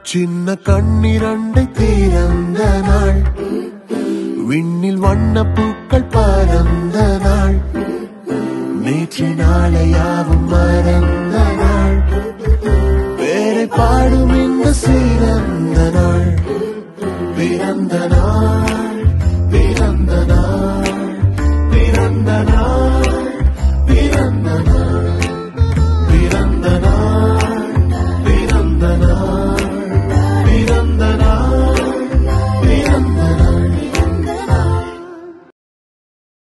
சின்ன கண்ணிரண்டை திறந்த நாள், விண்ணில் வண்ண பூக்கள் பறந்த நாள், நேற்று நாளை யாவும் மறந்த நாள், பேரை பாடும் இந்த சிறந்த நாள், பிறந்த நாள்.